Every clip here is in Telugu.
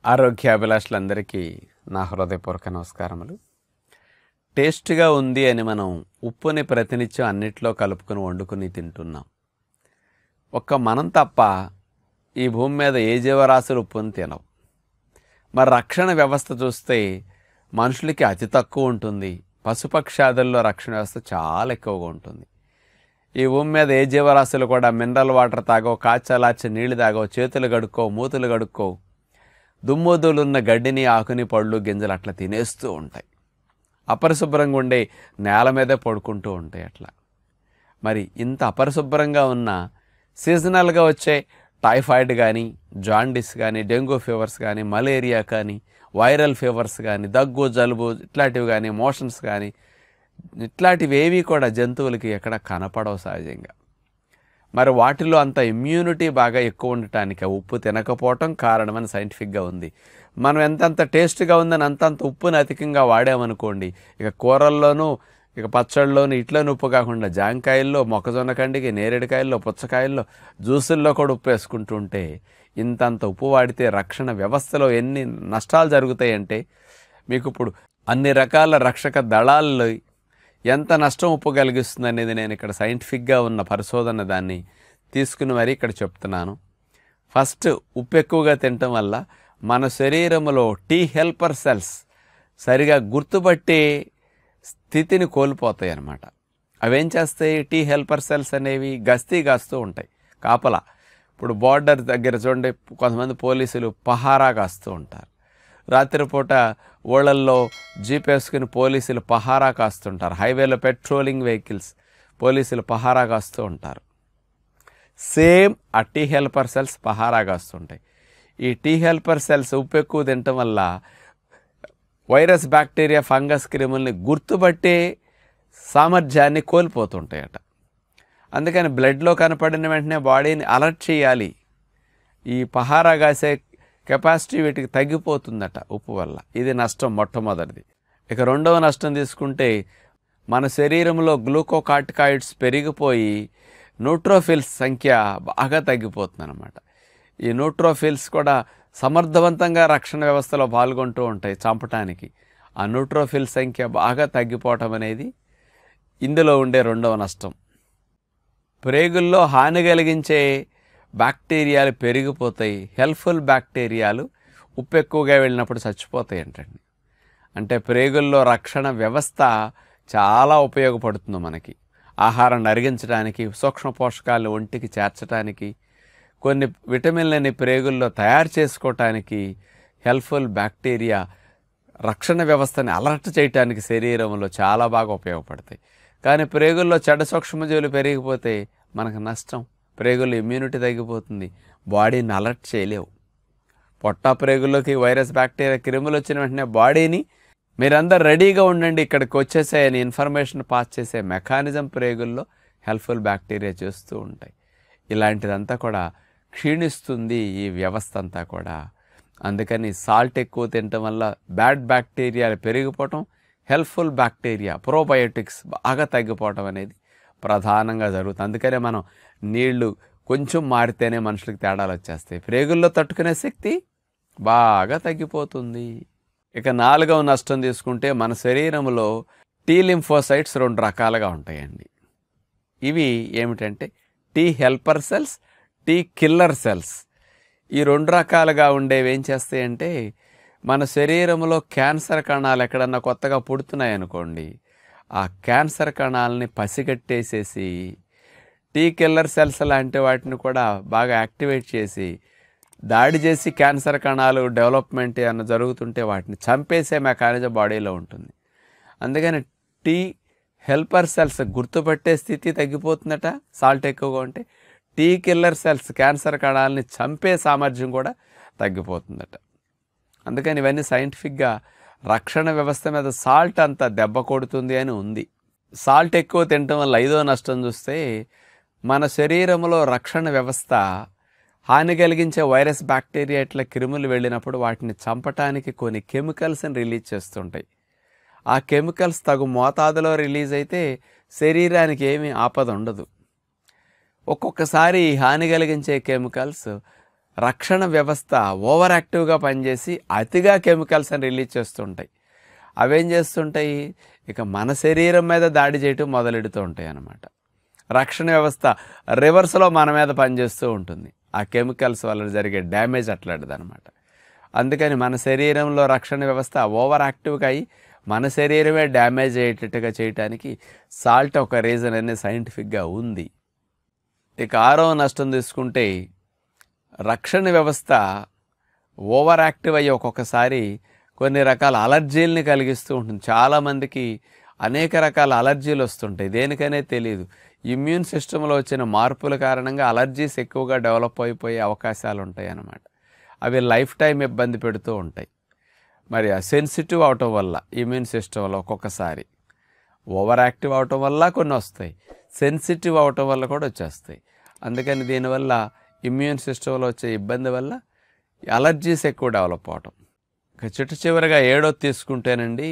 ఆరోగ్యాభిలాషులందరికీ నా హృదయపూర్వక నమస్కారములు. టేస్ట్గా ఉంది అని మనం ఉప్పుని ప్రతినిత్యం అన్నిట్లో కలుపుకొని వండుకుని తింటున్నాం. మనం తప్ప ఈ భూమి మీద ఏ జీవరాశులు ఉప్పుని తినవు. మరి రక్షణ వ్యవస్థ చూస్తే మనుషులకి అతి తక్కువ ఉంటుంది, పశుపక్షాదుల్లో రక్షణ వ్యవస్థ చాలా ఎక్కువగా ఉంటుంది. ఈ భూమి మీద ఏ జీవరాశులు కూడా మినరల్ వాటర్ తాగో, కాచలాచి నీళ్లు తాగో, చేతులు కడుక్కో, మూతులు కడుక్కో, దుమ్ముదులున్న గడ్డిని, ఆకుని, పళ్ళు, గింజలు అట్లా తినేస్తూ ఉంటాయి. అపరిశుభ్రంగా ఉండే నేల మీదే పడుకుంటూ ఉంటాయి. అట్లా మరి ఇంత అపరిశుభ్రంగా ఉన్న సీజనల్గా వచ్చే టైఫాయిడ్ కానీ, జాండిస్ కానీ, డెంగ్యూ ఫీవర్స్ కానీ, మలేరియా కానీ, వైరల్ ఫీవర్స్ కానీ, దగ్గు, జలుబు ఇట్లాంటివి కానీ, మోషన్స్ కానీ, ఇట్లాంటివి ఏవి కూడా జంతువులకి ఎక్కడ కనపడవు సహజంగా. మరి వాటిలో అంత ఇమ్యూనిటీ బాగా ఎక్కువ ఉండటానికి ఉప్పు తినకపోవటం కారణమని సైంటిఫిక్గా ఉంది. మనం ఎంతంత టేస్ట్గా ఉందని అంతంత ఉప్పుని అధికంగా వాడామనుకోండి, ఇక కూరల్లోనూ, ఇక పచ్చళ్ళలోనూ ఇట్లోనూ ఉప్పు కాకుండా జాంకాయల్లో, మొక్కజొన్న కండికి, నేరేడుకాయల్లో, పుచ్చకాయల్లో, జ్యూసుల్లో కూడా ఉప్పు వేసుకుంటూ ఉంటే ఇంతంత ఉప్పు వాడితే రక్షణ వ్యవస్థలో ఎన్ని నష్టాలు జరుగుతాయంటే, మీకు ఇప్పుడు అన్ని రకాల రక్షక దళాల్లో ఎంత నష్టం ఉప్పు కలిగిస్తుంది అనేది నేను ఇక్కడ సైంటిఫిక్గా ఉన్న పరిశోధన దాన్ని తీసుకుని మరీ ఇక్కడ చెప్తున్నాను. ఫస్ట్, ఉప్పు ఎక్కువగా తినటం వల్ల మన శరీరంలో టీ హెల్పర్ సెల్స్ సరిగా గుర్తుపట్టే స్థితిని కోల్పోతాయి అన్నమాట. అవేం చేస్తాయి? టీ హెల్పర్ సెల్స్ అనేవి గస్తీ కాస్తూ ఉంటాయి, కాపలా. ఇప్పుడు బార్డర్ దగ్గర చూడండి, కొంతమంది పోలీసులు పహారా కాస్తూ ఉంటారు. రాత్రిపూట ఊళ్ళల్లో జీప్ వేసుకుని పోలీసులు పహారా కాస్తుంటారు. హైవేలో పెట్రోలింగ్ వెహికల్స్ పోలీసులు పహారా కాస్తూ ఉంటారు. సేమ్ ఆ టీ హెల్పర్ సెల్స్ పహారా కాస్తుంటాయి. ఈ టీ హెల్పర్ సెల్స్ ఉప్పు ఎక్కువ తినటం వల్ల వైరస్, బ్యాక్టీరియా, ఫంగస్, క్రిముల్ని గుర్తుపట్టే సామర్థ్యాన్ని కోల్పోతుంటాయట. అందుకని బ్లడ్లో కనపడిన వెంటనే బాడీని అలర్ట్ చేయాలి. ఈ పహారా కాసే కెపాసిటీ వీటికి తగ్గిపోతుందట ఉప్పు వల్ల. ఇది నష్టం మొట్టమొదటిది. ఇక రెండవ నష్టం తీసుకుంటే, మన శరీరంలో గ్లూకోకార్టికాయిడ్స్ పెరిగిపోయి న్యూట్రోఫిల్స్ సంఖ్య బాగా తగ్గిపోతుంది అన్నమాట. ఈ న్యూట్రోఫిల్స్ కూడా సమర్థవంతంగా రక్షణ వ్యవస్థలో పాల్గొంటూ ఉంటాయి చంపటానికి. ఆ న్యూట్రోఫిల్ సంఖ్య బాగా తగ్గిపోవటం అనేది ఇందులో ఉండే రెండవ నష్టం. ప్రేగుల్లో హాని కలిగించే బ్యాక్టీరియాలు పెరిగిపోతాయి. హెల్ప్ఫుల్ బ్యాక్టీరియాలు ఉప్పు ఎక్కువగా వెళ్ళినప్పుడు చచ్చిపోతాయి అంటండి. అంటే ప్రేగుల్లో రక్షణ వ్యవస్థ చాలా ఉపయోగపడుతుంది మనకి. ఆహారం అరిగించడానికి, సూక్ష్మ పోషకాలు ఒంటికి చేర్చడానికి, కొన్ని విటమిన్లని ప్రేగుల్లో తయారు చేసుకోవటానికి హెల్ప్ఫుల్ బ్యాక్టీరియా రక్షణ వ్యవస్థని అలర్ట్ చేయడానికి శరీరంలో చాలా బాగా ఉపయోగపడతాయి. కానీ ప్రేగుల్లో చెడ్డ సూక్ష్మజీవులు పెరిగిపోతే మనకు నష్టం. ప్రేగుల్లో ఇమ్యూనిటీ తగ్గిపోతుంది, బాడీని అలర్ట్ చేయలేవు. పొట్ట ప్రేగుల్లోకి వైరస్, బ్యాక్టీరియా, క్రిములు వచ్చిన వెంటనే బాడీని మీరందరూ రెడీగా ఉండండి, ఇక్కడికి వచ్చేసాయని ఇన్ఫర్మేషన్ పాస్ చేసే మెకానిజం ప్రేగుల్లో హెల్ప్ఫుల్ బ్యాక్టీరియా చేస్తూ ఉంటాయి. ఇలాంటిదంతా కూడా క్షీణిస్తుంది ఈ వ్యవస్థ అంతా కూడా. అందుకని సాల్ట్ ఎక్కువ తినటం వల్ల బ్యాడ్ బ్యాక్టీరియాలు పెరిగిపోవటం, హెల్ప్ఫుల్ బ్యాక్టీరియా, ప్రోబయోటిక్స్ బాగా తగ్గిపోవటం అనేది ప్రధానంగా జరుగుతుంది. అందుకనే మనం నీళ్లు కొంచెం మారితేనే మనుషులకు తేడాలు వచ్చేస్తాయి. ప్రేగుల్లో తట్టుకునే శక్తి బాగా తగ్గిపోతుంది. ఇక నాలుగవ నష్టం తీసుకుంటే, మన శరీరంలో టీ లింఫోసైట్స్ రెండు రకాలుగా ఉంటాయండి. ఇవి ఏమిటంటే T helper cells, T killer cells. ఈ రెండు రకాలుగా ఉండేవి ఏం చేస్తాయంటే, మన శరీరంలో క్యాన్సర్ కణాలు ఎక్కడన్నా కొత్తగా పుడుతున్నాయనుకోండి, ఆ క్యాన్సర్ కణాలని పసిగట్టేసేసి టీ కిల్లర్ సెల్స్ లాంటి వాటిని కూడా బాగా యాక్టివేట్ చేసి దాడి చేసి క్యాన్సర్ కణాలు డెవలప్మెంట్ ఏమైనా జరుగుతుంటే వాటిని చంపేసే మెకానిజం బాడీలో ఉంటుంది. అందుకని టీ హెల్పర్ సెల్స్ గుర్తుపట్టే స్థితి తగ్గిపోతుందట సాల్ట్ ఎక్కువగా ఉంటే. టీ కిల్లర్ సెల్స్ క్యాన్సర్ కణాలని చంపే సామర్థ్యం కూడా తగ్గిపోతుందట. అందుకని ఇవన్నీ సైంటిఫిక్గా రక్షణ వ్యవస్థ మీద సాల్ట్ అంత దెబ్బ కొడుతుంది అని ఉంది. సాల్ట్ ఎక్కువ తినటం వల్ల ఐదో నష్టం చూస్తే, మన శరీరంలో రక్షణ వ్యవస్థ హాని కలిగించే వైరస్, బ్యాక్టీరియా ఇట్లా క్రిములు వెళ్ళినప్పుడు వాటిని చంపటానికి కొన్ని కెమికల్స్ని రిలీజ్ చేస్తుంటాయి. ఆ కెమికల్స్ తగు మోతాదులో రిలీజ్ అయితే శరీరానికి ఏమీ ఆపద ఉండదు. ఒక్కొక్కసారి హాని కలిగించే కెమికల్స్ రక్షణ వ్యవస్థ ఓవర్ యాక్టివ్గా పనిచేసి అతిగా కెమికల్స్ని రిలీజ్ చేస్తుంటాయి. అవేం చేస్తుంటాయి, ఇక మన శరీరం మీద దాడి చేయటం మొదలెడుతూ ఉంటాయి అన్నమాట. రక్షణ వ్యవస్థ రివర్స్లో మన మీద పనిచేస్తూ ఉంటుంది. ఆ కెమికల్స్ వల్ల జరిగే డ్యామేజ్ అట్లాంటిది అనమాట. అందుకని మన శరీరంలో రక్షణ వ్యవస్థ ఓవర్ యాక్టివ్గా అయ్యి మన శరీరమే డ్యామేజ్ అయ్యేటట్టుగా చేయటానికి సాల్ట్ ఒక రీజన్ అనేది సైంటిఫిక్గా ఉంది. ఇక 6వ నష్టం తీసుకుంటే రక్షణ వ్యవస్థ ఓవర్ యాక్టివ్ అయ్యి ఒక్కొక్కసారి కొన్ని రకాల అలర్జీలని కలిగిస్తూ ఉంటుంది. చాలామందికి అనేక రకాల అలర్జీలు వస్తుంటాయి, దేనికనే తెలియదు. ఇమ్యూన్ సిస్టంలో వచ్చిన మార్పుల కారణంగా అలర్జీస్ ఎక్కువగా డెవలప్ అయిపోయే అవకాశాలు ఉంటాయి అన్నమాట. అవి లైఫ్ టైం ఇబ్బంది పెడుతూ ఉంటాయి. మరి సెన్సిటివ్ అవటం వల్ల ఇమ్యూన్ సిస్టంలో ఒక్కొక్కసారి ఓవర్ యాక్టివ్ అవటం వల్ల కొన్ని వస్తాయి, సెన్సిటివ్ అవటం వల్ల కూడా వచ్చేస్తాయి. అందుకని దీనివల్ల ఇమ్యూన్ సిస్టంలో వచ్చే ఇబ్బంది వల్ల అలర్జీస్ ఎక్కువ డెవలప్ అవటం. ఇక చివరిగా 7వ తీసుకుంటేనండి,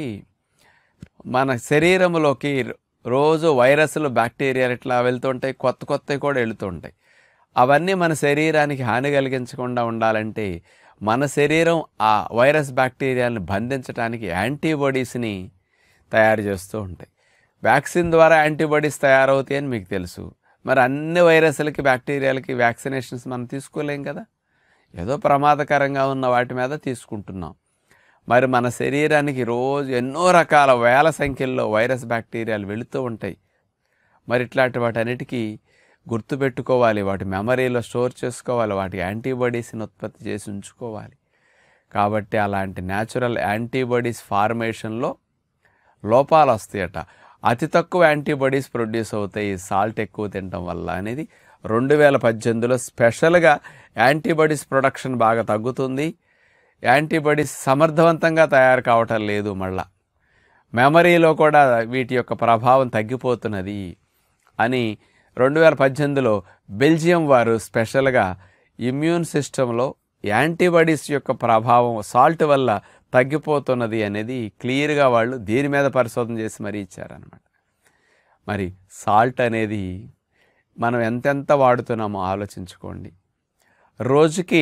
మన శరీరంలోకి రోజు వైరస్లు బ్యాక్టీరియాలు ఇట్లా వెళ్తుంటాయి, కొత్త కొత్తవి కూడా వెళుతుంటాయి. అవన్నీ మన శరీరానికి హాని కలిగించకుండా ఉండాలంటే మన శరీరం ఆ వైరస్ బ్యాక్టీరియాలను బంధించడానికి యాంటీబాడీస్ని తయారు చేస్తూ ఉంటాయి. వ్యాక్సిన్ ద్వారా యాంటీబాడీస్ తయారవుతాయి అని మీకు తెలుసు. మరి అన్ని వైరస్లకి బ్యాక్టీరియాలకి వ్యాక్సినేషన్స్ మనం తీసుకోలేం కదా, ఏదో ప్రమాదకరంగా ఉన్న వాటి మీద తీసుకుంటున్నాం. మరి మన శరీరానికి రోజు ఎన్నో రకాల వేల సంఖ్యల్లో వైరస్ బ్యాక్టీరియాలు వెళుతూ ఉంటాయి. మరి ఇట్లాంటి వాటన్నిటికీ గుర్తుపెట్టుకోవాలి, వాటి మెమరీలో స్టోర్ చేసుకోవాలి, వాటి యాంటీబాడీస్ని ఉత్పత్తి చేసి ఉంచుకోవాలి. కాబట్టి అలాంటి న్యాచురల్ యాంటీబాడీస్ ఫార్మేషన్లో లోపాలు వస్తాయట. అతి తక్కువ యాంటీబాడీస్ ప్రొడ్యూస్ అవుతాయి సాల్ట్ ఎక్కువ తినడం వల్ల అనేది 2018లో స్పెషల్గా యాంటీబాడీస్ ప్రొడక్షన్ బాగా తగ్గుతుంది, యాంటీబాడీస్ సమర్థవంతంగా తయారు కావటం లేదు, మళ్ళా మెమరీలో కూడా వీటి యొక్క ప్రభావం తగ్గిపోతున్నది అని 2018లో బెల్జియం వారు స్పెషల్గా ఇమ్యూన్ సిస్టంలో యాంటీబాడీస్ యొక్క ప్రభావం సాల్ట్ వల్ల తగ్గిపోతున్నది అనేది క్లియర్గా వాళ్ళు దీని మీద పరిశోధన చేసి మరీ ఇచ్చారనమాట. మరి సాల్ట్ అనేది మనం ఎంతెంత వాడుతున్నామో ఆలోచించుకోండి. రోజుకి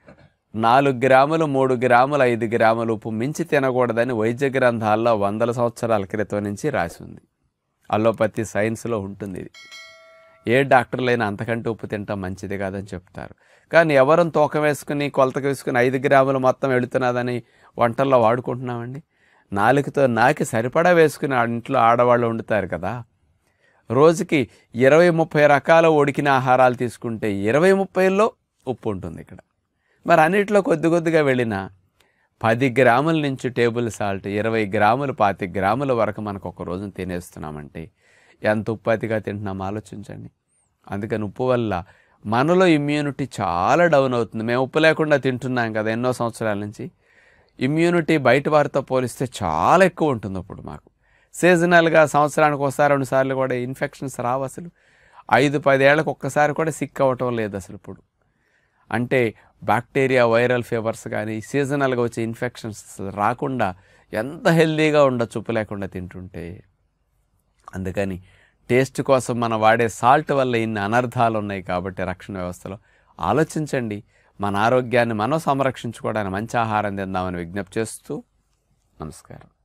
4 గ్రాములు, 3 గ్రాములు, 5 గ్రాములు ఉప్పు మించి తినకూడదని వైద్య గ్రంథాల్లో 100 సంవత్సరాల క్రితం నుంచి రాసి ఉంది. అలోపతి సైన్స్లో ఉంటుంది ఇది. ఏ డాక్టర్లైనా అంతకంటే ఉప్పు తింటాం మంచిది కాదని చెప్తారు. కానీ ఎవరం తూకం వేసుకుని కొలతకు వేసుకుని 5 గ్రాములు మొత్తం వెళుతున్నదని వంటల్లో వాడుకుంటున్నామండి. 4తో నాకి సరిపడా వేసుకుని ఇంట్లో ఆడవాళ్ళు వండుతారు కదా. రోజుకి 20-30 రకాల ఉడికిన ఆహారాలు తీసుకుంటే 20-30లో ఉప్పు ఉంటుంది ఇక్కడ. మరి అన్నిట్లో కొద్ది కొద్దిగా వెళ్ళిన 10 గ్రాముల నుంచి టేబుల్ సాల్ట్ 20 గ్రాములు 25 గ్రాముల వరకు మనకు ఒక రోజున తినేస్తున్నామంటే ఎంత ఉప్పు అతిగా తింటున్నామో ఆలోచించండి. అందుకని ఉప్పు వల్ల మనలో ఇమ్యూనిటీ చాలా డౌన్ అవుతుంది. మేము ఉప్పు లేకుండా తింటున్నాం కదా ఎన్నో సంవత్సరాల నుంచి. ఇమ్యూనిటీ బయట వారితో పోలిస్తే చాలా ఎక్కువ ఉంటుంది అప్పుడు మాకు. సీజనల్గా సంవత్సరానికి ఒకసారి 2 సార్లు కూడా ఇన్ఫెక్షన్స్ రావు అసలు. 5-10 ఏళ్ళకు ఒక్కసారి కూడా సిక్ అవ్వటం లేదు అసలు ఇప్పుడు. అంటే బ్యాక్టీరియా వైరల్ ఫీవర్స్ కానీ సీజనల్గా వచ్చే ఇన్ఫెక్షన్స్ రాకుండా ఎంత హెల్దీగా ఉండొచ్చు ఉప్పు లేకుండా తింటుంటే. అందుకని టేస్ట్ కోసం మనం వాడే సాల్ట్ వల్ల ఇన్ని అనర్థాలు ఉన్నాయి. కాబట్టి రక్షణ వ్యవస్థలో ఆలోచించండి. మన ఆరోగ్యాన్ని మనం సంరక్షించుకోవడానికి మంచి ఆహారం తిందామని విజ్ఞప్తి చేస్తూ నమస్కారం.